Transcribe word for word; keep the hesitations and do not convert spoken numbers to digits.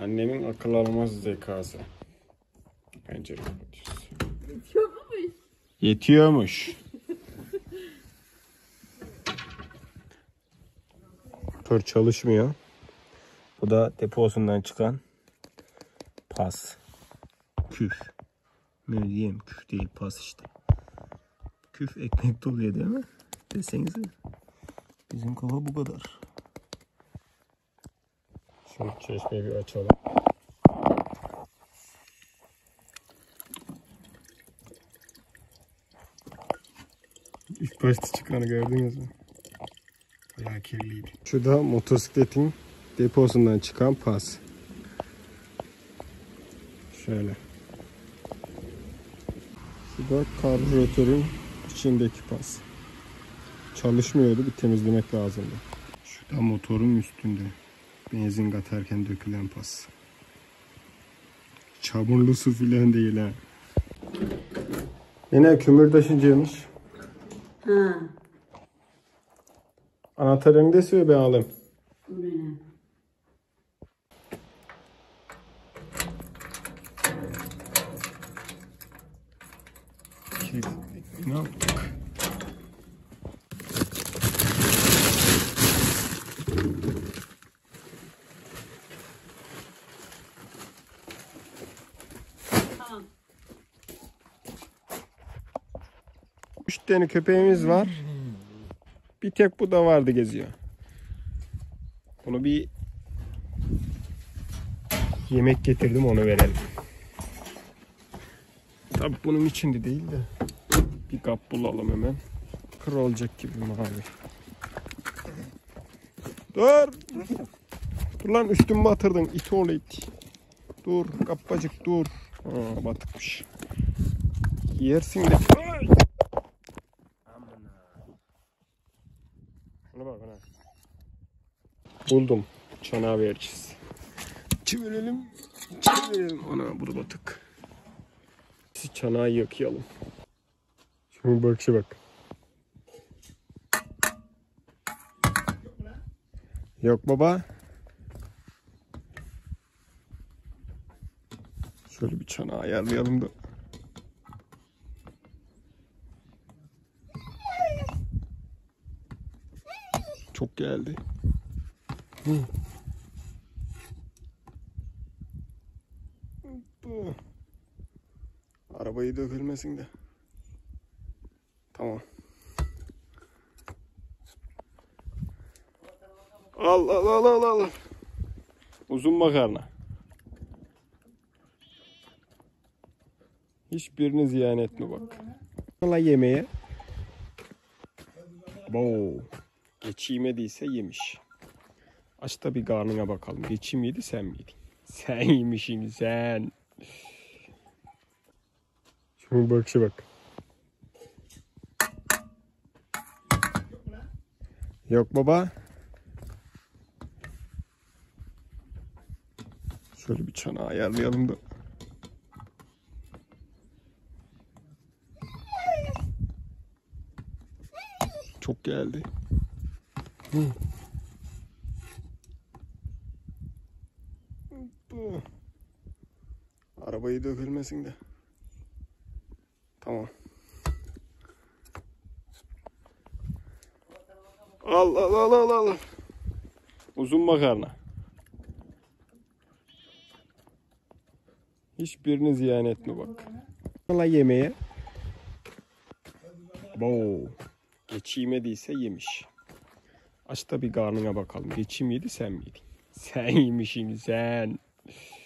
Annemin akıl almaz zekası. Pencere kapatıyoruz. Yetiyormuş. Yetiyormuş. Motor çalışmıyor. Bu da deposundan çıkan pas. Küf. Ne diyeyim, küf değil, pas işte. Küf ekmek doluyor değil mi? Desenize. Bizim kafa bu kadar. Şu çeşmeyi bir açalım. İlk başta çıkanı gördünüz mü? Bayağı kirliydi. Şu da motosikletin deposundan çıkan pas. Şöyle. Şu da karbüratörün içindeki pas. Çalışmıyordu, bir temizlemek lazımdı. Şu da motorun üstünde. Benzin katarken dökülen pas. Çamurlu su filan değil ha. Yine kömür taşıncıymış. Ha. Anahtarını da söyle, ben alayım. Benim. Ne yaptık? Tamam. Üç tane köpeğimiz var. Bir tek bu da vardı, geziyor. Bunu bir yemek getirdim, onu verelim. Tabii bunun içinde değil de bir kap bulalım hemen. Kır olacak gibi mavi. Dur! Dur lan, üstüme batırdın it oğlu it. Dur kapacık dur. Aa, batıkmış. Yersin de. Ay! Şuna bak ana. Buldum. Çanağı vereceğiz. Çevirelim. Çevirelim. Ana bu da batık. Biz çanağı yakayalım. Şuna bak, şu bak. Yok baba. Şöyle bir çanağı ayarlayalım da. Çok geldi. Hı. Bu. Arabayı dökülmesin de. Tamam. Al al al al al. Uzun makarna. Hiçbirini ziyan etme bak. Valla yemeğe. Bo. Geçeyim yediyse yemiş. Aç da bir karnına bakalım. Geçeyim yedi, sen miydin? Sen yemişsin sen. Şuna bak, şu bak. Yok baba. Şöyle bir çanağı ayarlayalım da. Çok geldi. Hı. Bu. Arabayı dökülmesin de. Tamam. Al al al al al. Uzun makarna. Hiçbirini ziyan etme bak. Valla yemeğe. Bo. Geçeyim yediyse yemiş. Aç da bir karnına bakalım. Geçeyim yedi, sen miydin? Sen yemişsin sen.